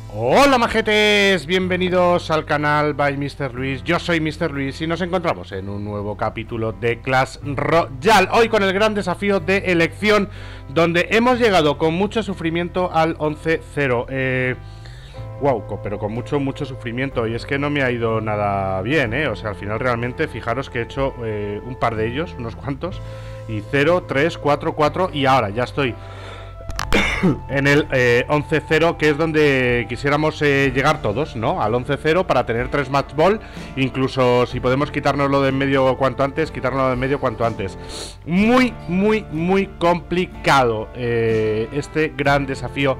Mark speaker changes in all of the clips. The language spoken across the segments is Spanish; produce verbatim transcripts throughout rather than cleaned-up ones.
Speaker 1: Hola majetes, bienvenidos al canal by mister Luis. Yo soy mister Luis y nos encontramos en un nuevo capítulo de Clash Royale. Hoy con el gran desafío de elección, donde hemos llegado con mucho sufrimiento al once cero. eh, Wow, pero con mucho, mucho sufrimiento. Y es que no me ha ido nada bien, ¿eh? O sea, al final realmente, fijaros que he hecho eh, un par de ellos, unos cuantos. Y cero, tres, cuatro, cuatro y ahora ya estoy en el eh, once cero, que es donde quisiéramos eh, llegar todos, ¿no? Al once cero para tener tres match ball. Incluso si podemos quitárnoslo de en medio cuanto antes, quitárnoslo de en medio cuanto antes. Muy, muy, muy complicado eh, este gran desafío.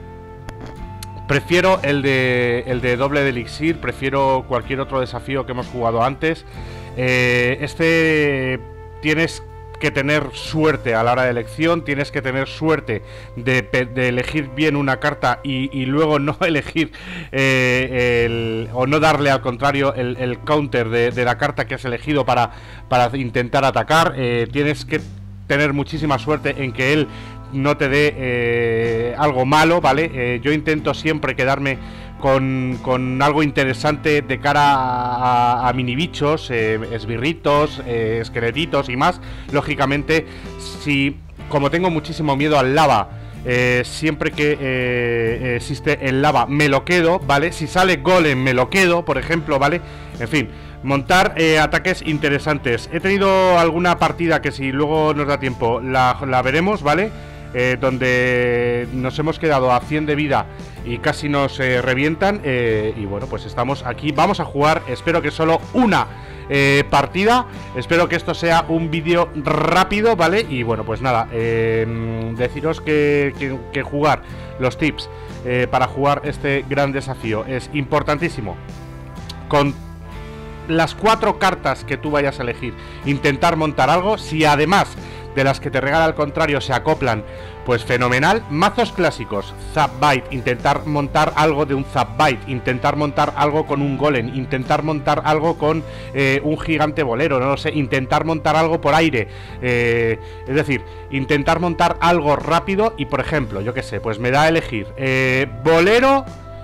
Speaker 1: Prefiero el de, el de doble de elixir, prefiero cualquier otro desafío que hemos jugado antes. eh, Este tienes que tener suerte a la hora de elección, tienes que tener suerte de, de elegir bien una carta y, y luego no elegir eh, el, o no darle al contrario el, el counter de, de la carta que has elegido para, para intentar atacar. eh, Tienes que tener muchísima suerte en que él no te dé eh, algo malo, ¿vale? Eh, yo intento siempre quedarme con, con algo interesante de cara a, a mini bichos, eh, esbirritos, eh, esqueletitos y más. Lógicamente, si como tengo muchísimo miedo al lava, eh, siempre que eh, existe el lava me lo quedo, ¿vale? Si sale golem me lo quedo, por ejemplo, ¿vale? En fin, montar eh, ataques interesantes. He tenido alguna partida que si luego nos da tiempo la, la veremos, ¿vale? Eh, donde nos hemos quedado a cien de vida y casi nos eh, revientan, eh, y bueno, pues estamos aquí, vamos a jugar, espero que solo una eh, partida, espero que esto sea un vídeo rápido, ¿vale? Y bueno, pues nada, eh, deciros que, que, que jugar, los tips eh, para jugar este gran desafío es importantísimo. Con las cuatro cartas que tú vayas a elegir, intentar montar algo. Si además de las que te regala al contrario se acoplan, pues fenomenal. Mazos clásicos, Zapbite, intentar montar algo de un Zapbite, intentar montar algo con un golem, intentar montar algo con eh, un gigante bolero, no lo sé, intentar montar algo por aire, eh, es decir, intentar montar algo rápido. Y por ejemplo, yo qué sé, pues me da a elegir eh, bolero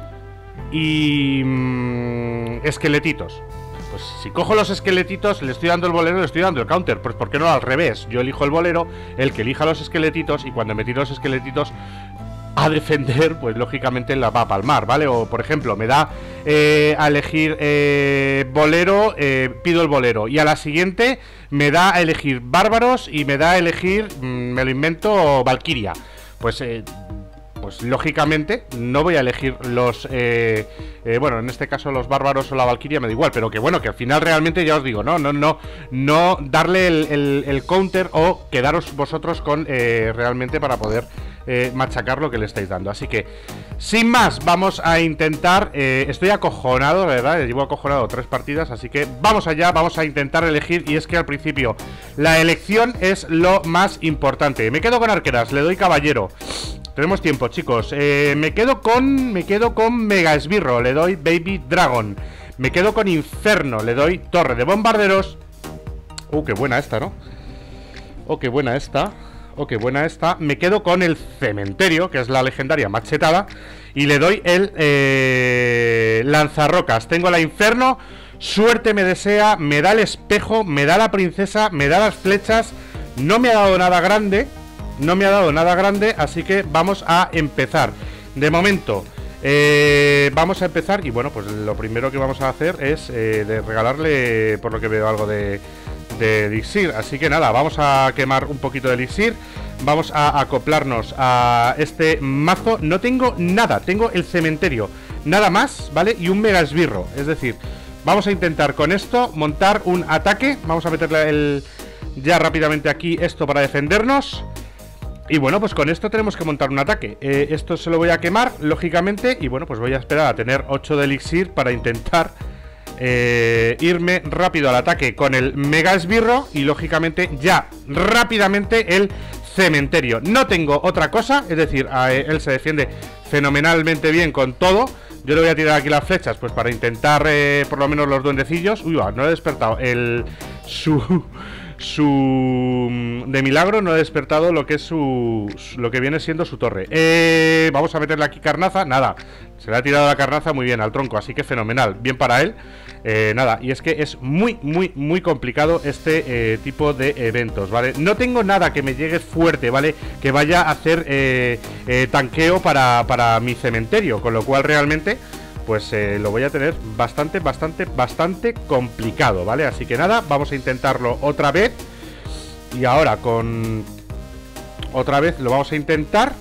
Speaker 1: y mmm, esqueletitos. Pues si cojo los esqueletitos, le estoy dando el bolero, le estoy dando el counter. Pues ¿por qué no al revés? Yo elijo el bolero, el que elija los esqueletitos, y cuando me tiro los esqueletitos a defender, pues lógicamente la va a palmar, ¿vale? O por ejemplo, me da eh, a elegir eh, bolero, eh, pido el bolero, y a la siguiente me da a elegir bárbaros y me da a elegir, mmm, me lo invento, valquiria. Pues eh, pues lógicamente no voy a elegir los eh, eh, bueno, en este caso los bárbaros o la valquiria me da igual, pero que bueno, que al final realmente ya os digo, no, no, no, no darle el, el, el counter o quedaros vosotros con eh, realmente para poder eh, machacar lo que le estáis dando. Así que sin más, vamos a intentar, eh, estoy acojonado, la verdad, llevo acojonado tres partidas, así que vamos allá, vamos a intentar elegir. Y es que al principio la elección es lo más importante. Me quedo con arqueras, le doy caballero. Tenemos tiempo, chicos. eh, Me quedo con... Me quedo con Mega Esbirro, le doy Baby Dragon. Me quedo con Inferno, le doy Torre de Bombarderos. Uh, qué buena esta, ¿no? Oh, qué buena esta. Oh, qué buena esta. Me quedo con el Cementerio, que es la legendaria machetada, y le doy el eh, Lanzarrocas. Tengo la Inferno. Suerte me desea. Me da el espejo, me da la princesa, me da las flechas. No me ha dado nada grande. No me ha dado nada grande, así que vamos a empezar. De momento, eh, vamos a empezar. Y bueno, pues lo primero que vamos a hacer es eh, de regalarle, por lo que veo, algo de, de elixir. Así que nada, vamos a quemar un poquito de elixir. Vamos a acoplarnos a este mazo. No tengo nada, tengo el cementerio, nada más, ¿vale? Y un mega esbirro, es decir, vamos a intentar con esto montar un ataque. Vamos a meterle el, ya rápidamente aquí esto para defendernos. Y bueno, pues con esto tenemos que montar un ataque. eh, Esto se lo voy a quemar, lógicamente. Y bueno, pues voy a esperar a tener ocho de elixir para intentar eh, irme rápido al ataque con el mega esbirro. Y lógicamente ya rápidamente el cementerio. No tengo otra cosa, es decir, a, él se defiende fenomenalmente bien con todo. Yo le voy a tirar aquí las flechas, pues para intentar eh, por lo menos los duendecillos. Uy, va, no he despertado el... su... su... de milagro no he despertado lo que es su... lo que viene siendo su torre. eh, Vamos a meterle aquí carnaza. Nada, Se le ha tirado la carnaza muy bien al tronco, así que fenomenal, bien para él. eh, Nada, y es que es muy, muy, muy complicado este eh, tipo de eventos, ¿vale? No tengo nada que me llegue fuerte, ¿vale? Que vaya a hacer eh, eh, tanqueo para, para mi cementerio, con lo cual realmente pues eh, lo voy a tener bastante, bastante, bastante complicado, ¿vale? Así que nada, vamos a intentarlo otra vez. Y ahora con... Otra vez lo vamos a intentar.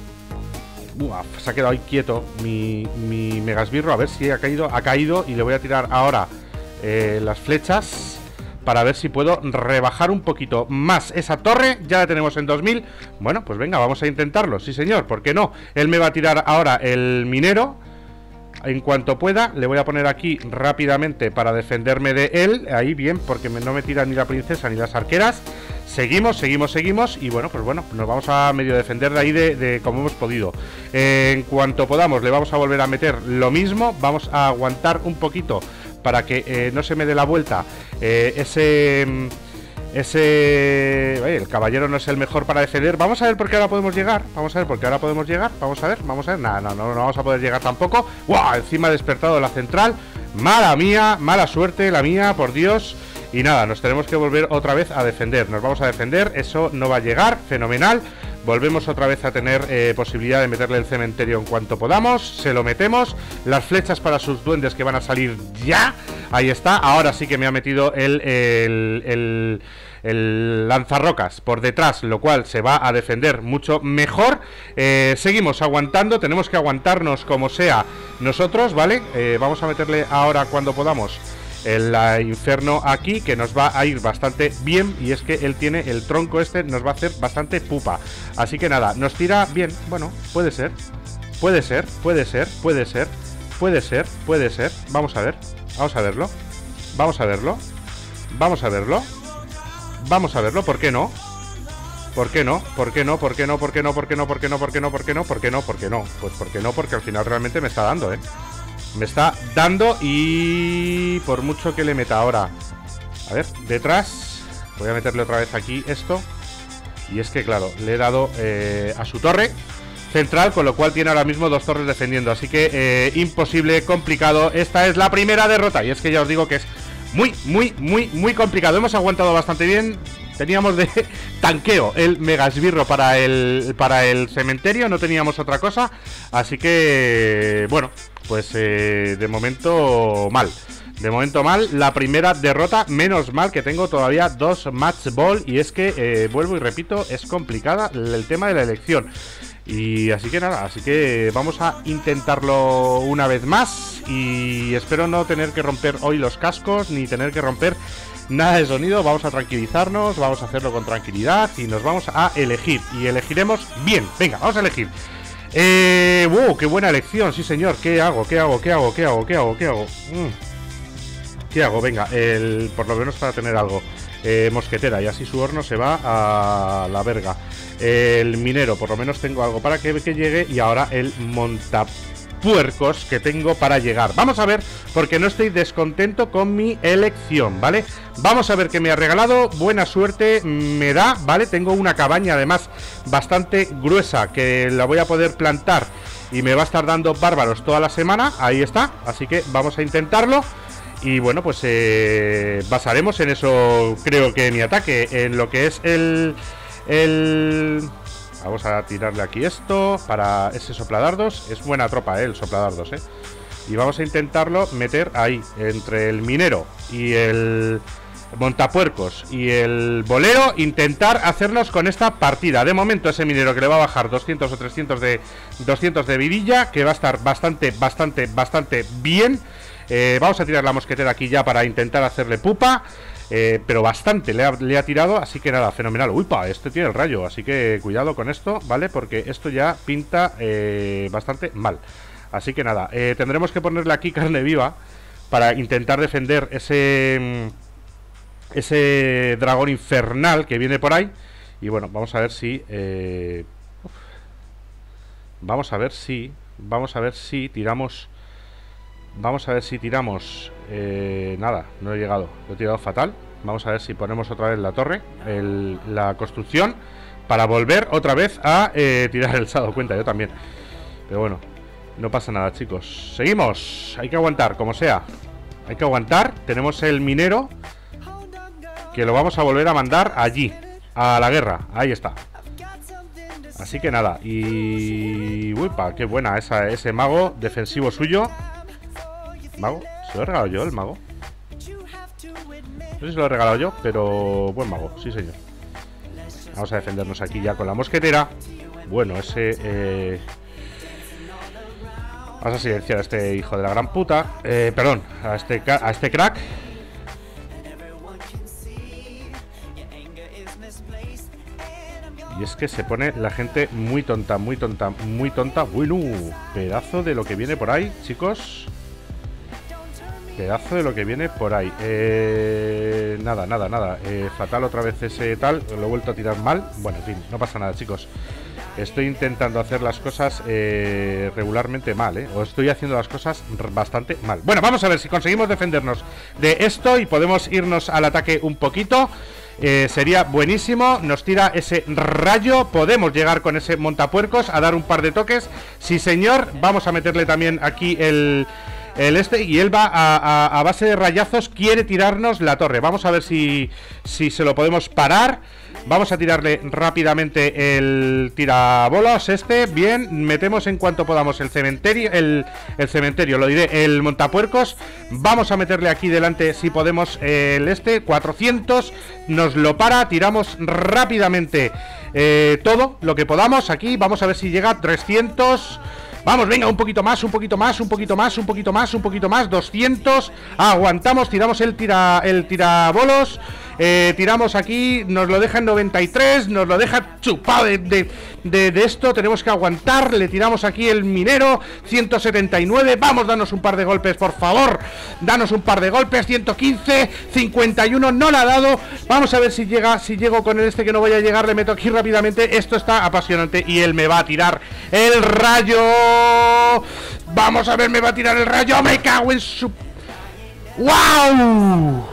Speaker 1: Uf, se ha quedado ahí quieto mi, mi megasbirro. A ver si ha caído, ha caído. Y le voy a tirar ahora eh, las flechas para ver si puedo rebajar un poquito más esa torre. Ya la tenemos en dos mil. Bueno, pues venga, vamos a intentarlo. Sí, señor, ¿por qué no? Él me va a tirar ahora el minero. En cuanto pueda, le voy a poner aquí rápidamente para defenderme de él. Ahí bien, porque no me tira ni la princesa ni las arqueras. Seguimos, seguimos, seguimos. Y bueno, pues bueno, nos vamos a medio defender de ahí de, de como hemos podido. eh, En cuanto podamos, le vamos a volver a meter lo mismo. Vamos a aguantar un poquito para que eh, no se me dé la vuelta eh, ese... Ese... Oye, el caballero no es el mejor para defender. Vamos a ver por qué ahora podemos llegar. Vamos a ver por qué ahora podemos llegar. Vamos a ver, vamos a ver. Nada, no, no, no vamos a poder llegar tampoco. ¡Guau! Encima ha despertado la central. Mala mía, mala suerte la mía, por Dios. Y nada, nos tenemos que volver otra vez a defender. Nos vamos a defender, eso no va a llegar. Fenomenal. Volvemos otra vez a tener eh, posibilidad de meterle el cementerio en cuanto podamos. Se lo metemos. Las flechas para sus duendes que van a salir ya. Ahí está. Ahora sí que me ha metido el, el, el, el lanzarrocas por detrás, lo cual se va a defender mucho mejor. eh, Seguimos aguantando. Tenemos que aguantarnos como sea nosotros, ¿vale? Eh, vamos a meterle ahora cuando podamos el uh, inferno aquí, que nos va a ir bastante bien. Y es que él tiene el tronco este, nos va a hacer bastante pupa. Así que nada, nos tira bien. Bueno, puede ser, puede ser, puede ser, puede ser, puede ser, puede ser. Vamos a ver, vamos a verlo. Vamos a verlo. Vamos a verlo. Vamos a verlo, ¿por qué no? ¿Por qué no? ¿Por qué no? ¿Por qué no? ¿Por qué no? ¿Por qué no? ¿Por qué no? ¿Por qué no? ¿Por qué no? ¿Por qué no? ¿Por qué no? Pues ¿por qué no? Porque al final realmente me está dando, ¿eh? Me está dando y... por mucho que le meta ahora. A ver, detrás. Voy a meterle otra vez aquí esto. Y es que, claro, le he dado eh, a su torre central, con lo cual tiene ahora mismo dos torres defendiendo. Así que eh, imposible, complicado. Esta es la primera derrota. Y es que ya os digo que es muy, muy, muy, muy complicado. Hemos aguantado bastante bien. Teníamos de tanqueo el megasbirro para el, para el cementerio. No teníamos otra cosa. Así que, bueno, pues eh, de momento mal. De momento mal, la primera derrota. Menos mal que tengo todavía dos match ball. Y es que, eh, vuelvo y repito, es complicada el tema de la elección. Y así que nada, así que vamos a intentarlo una vez más. Y espero no tener que romper hoy los cascos, ni tener que romper nada de sonido. Vamos a tranquilizarnos, vamos a hacerlo con tranquilidad. Y nos vamos a elegir, y elegiremos bien. Venga, vamos a elegir. Eh, wow, qué buena elección, sí señor. ¿Qué hago? ¿Qué hago? ¿Qué hago? ¿Qué hago? ¿Qué hago? ¿Qué hago? Mm. ¿Qué hago? Venga, el, por lo menos para tener algo. Eh, mosquetera, y así su horno se va a la verga. El minero, por lo menos tengo algo para que, que llegue. Y ahora el montapuercos que tengo para llegar. Vamos a ver, porque no estoy descontento con mi elección, ¿vale? Vamos a ver qué me ha regalado. Buena suerte me da, ¿vale? Tengo una cabaña además bastante gruesa, que la voy a poder plantar y me va a estar dando bárbaros toda la semana. Ahí está, así que vamos a intentarlo. Y bueno, pues eh, basaremos en eso, creo que mi ataque, en lo que es el, el... Vamos a tirarle aquí esto para ese sopladardos. Es buena tropa, eh, el sopladardos, eh. Y vamos a intentarlo meter ahí, entre el minero y el montapuercos y el bolero. Intentar hacernos con esta partida. De momento ese minero que le va a bajar doscientos o trescientos de, doscientos de vidilla, que va a estar bastante, bastante, bastante bien. Eh, vamos a tirar la mosquetera aquí ya para intentar hacerle pupa. Eh, pero bastante le ha, le ha tirado, así que nada, fenomenal. Uy, pa, este tiene el rayo, así que cuidado con esto, ¿vale? Porque esto ya pinta eh, bastante mal. Así que nada, eh, tendremos que ponerle aquí carne viva para intentar defender ese ese dragón infernal que viene por ahí. Y bueno, vamos a ver si eh, vamos a ver si vamos a ver si tiramos Vamos a ver si tiramos eh, nada, no he llegado, lo he tirado fatal. Vamos a ver si ponemos otra vez la torre, el, la construcción, para volver otra vez a eh, tirar el, se ha dado cuenta, yo también. Pero bueno, No pasa nada, chicos. Seguimos. Hay que aguantar, como sea. Hay que aguantar. Tenemos el minero, que lo vamos a volver a mandar allí, a la guerra. Ahí está. Así que nada. Y... uipa, qué buena esa, ese mago defensivo suyo. ¿Mago? ¿Se lo he regalado yo, el mago? No sé si se lo he regalado yo, pero buen mago, sí señor. Vamos a defendernos aquí ya con la mosquetera. Bueno, ese... Eh... Vamos a silenciar a este hijo de la gran puta. Eh, perdón, a este, a este crack. Y es que se pone la gente muy tonta, muy tonta, muy tonta. Bueno, pedazo de lo que viene por ahí, chicos. Pedazo de lo que viene por ahí. eh, Nada, nada, nada. eh, Fatal otra vez ese tal. Lo he vuelto a tirar mal. Bueno, en fin, no pasa nada, chicos. Estoy intentando hacer las cosas eh, regularmente mal, ¿eh? O estoy haciendo las cosas bastante mal. Bueno, vamos a ver si conseguimos defendernos de esto y podemos irnos al ataque un poquito. Eh, sería buenísimo. Nos tira ese rayo. Podemos llegar con ese montapuercos a dar un par de toques. Sí, señor. Vamos a meterle también aquí el... El este, y él va a, a, a base de rayazos. Quiere tirarnos la torre. Vamos a ver si, si se lo podemos parar. Vamos a tirarle rápidamente el tirabolas este. Bien, metemos en cuanto podamos el cementerio. El, el cementerio, lo diré, el montapuercos. Vamos a meterle aquí delante si podemos el este, cuatrocientos. Nos lo para, tiramos rápidamente eh, todo lo que podamos aquí. Vamos a ver si llega a trescientos. Vamos, venga, un poquito más, un poquito más, un poquito más, un poquito más, un poquito más, doscientos. Aguantamos, tiramos el tira el tirabolos. Eh, tiramos aquí, nos lo deja en noventa y tres, nos lo deja chupado de, de, de, de esto. Tenemos que aguantar, le tiramos aquí el minero, ciento setenta y nueve. Vamos, danos un par de golpes, por favor. Danos un par de golpes, ciento quince, cincuenta y uno, no la ha dado. Vamos a ver si llega, si llego con el este que no vaya a llegar. Le meto aquí rápidamente, esto está apasionante. Y él me va a tirar el rayo. Vamos a ver, me va a tirar el rayo. Me cago en su... ¡Wow!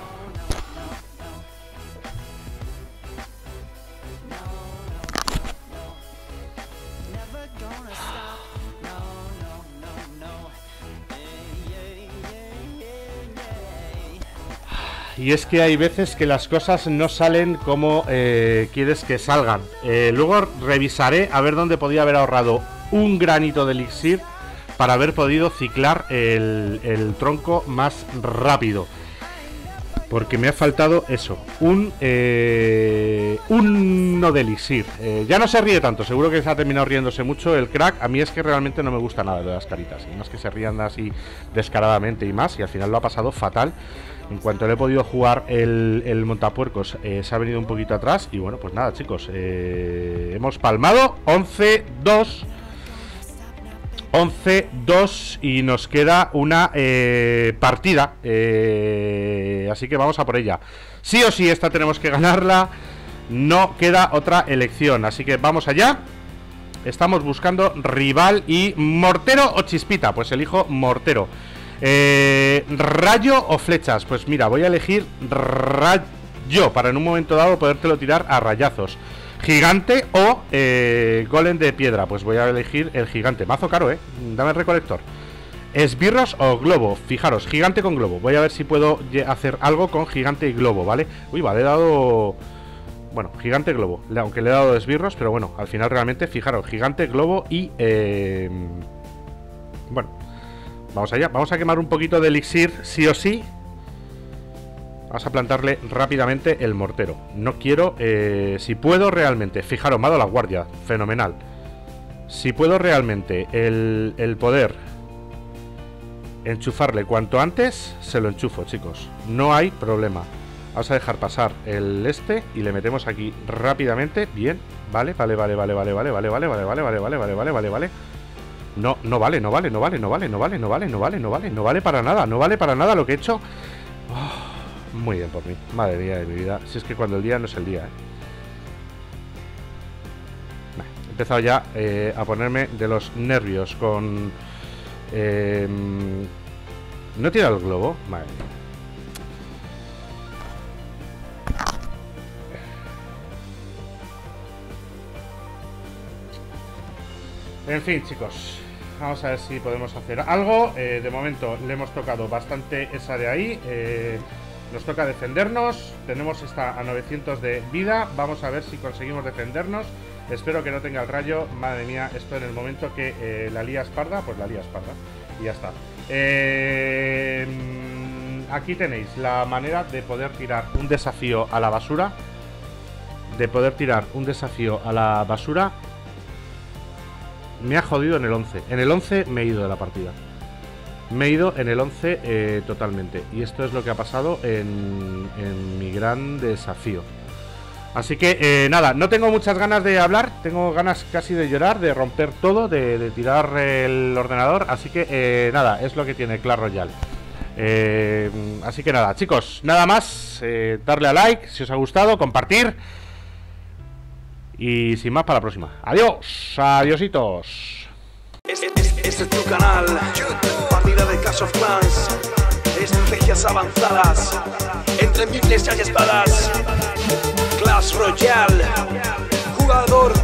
Speaker 1: Y es que hay veces que las cosas no salen como eh, quieres que salgan. Eh, luego revisaré a ver dónde podía haber ahorrado un granito de elixir para haber podido ciclar el, el tronco más rápido. Porque me ha faltado eso, un eh, uno de elixir. Eh, ya no se ríe tanto, seguro que se ha terminado riéndose mucho el crack. A mí es que realmente no me gusta nada de las caritas. Y más que se rían así descaradamente y más. Y al final lo ha pasado fatal. En cuanto le he podido jugar el, el montapuercos, eh, se ha venido un poquito atrás. Y bueno, pues nada, chicos, eh, hemos palmado once dos. once dos y nos queda una eh, partida. Eh, así que vamos a por ella. Sí o sí, esta tenemos que ganarla. No queda otra elección. Así que vamos allá. Estamos buscando rival y mortero o chispita. Pues elijo mortero. Eh, ¿Rayo o flechas? Pues mira, voy a elegir rayo para en un momento dado podértelo tirar a rayazos. Gigante o eh, golem de piedra. Pues voy a elegir el gigante. Mazo caro, eh. Dame el recolector. Esbirros o globo. Fijaros, gigante con globo. Voy a ver si puedo hacer algo con gigante y globo, ¿vale? Uy, vale, he dado... Bueno, gigante globo. Aunque le he dado esbirros, pero bueno, al final realmente, fijaros, gigante, globo y... Eh... Bueno, vamos allá. Vamos a quemar un poquito de elixir, sí o sí. Vamos a plantarle rápidamente el mortero. No quiero, eh, si puedo realmente, fijaros, me ha dado la guardia, fenomenal. Si puedo realmente el, el poder enchufarle cuanto antes, se lo enchufo, chicos. No hay problema. Vamos a dejar pasar el este y le metemos aquí rápidamente. Bien, vale, vale, vale, vale, vale, vale, vale, vale, vale, vale, vale, vale, vale, vale, vale, vale. No, no vale, no vale, no vale, no vale, no vale, no vale, no vale, no vale, no vale para nada, no vale para nada lo que he hecho. Muy bien por mí, madre mía de mi vida. Si es que cuando el día no es el día, ¿eh? Nah, he empezado ya eh, a ponerme de los nervios con... Eh, ¿No tira el globo? Madre mía. En fin, chicos. Vamos a ver si podemos hacer algo. Eh, de momento le hemos tocado bastante esa de ahí. Eh, nos toca defendernos. Tenemos esta a novecientos de vida. Vamos a ver si conseguimos defendernos. Espero que no tenga el rayo. Madre mía, esto en el momento que eh, la lía parda, pues la lía parda. Y ya está. Eh, aquí tenéis la manera de poder tirar un desafío a la basura. De poder tirar un desafío a la basura. Me ha jodido en el once. En el once me he ido de la partida. Me he ido en el once eh, totalmente. Y esto es lo que ha pasado en, en mi gran desafío. Así que eh, nada, no tengo muchas ganas de hablar. Tengo ganas casi de llorar, de romper todo, de, de tirar el ordenador. Así que eh, nada, es lo que tiene Clash Royale. eh, Así que nada, chicos, nada más. eh, Darle a like si os ha gustado, compartir. Y sin más, para la próxima. Adiós, adiositos.
Speaker 2: Este, este, este es tu canal, partida de Clash of Clans, estrategias avanzadas, entre miles hay espadas. Clash Royale, jugador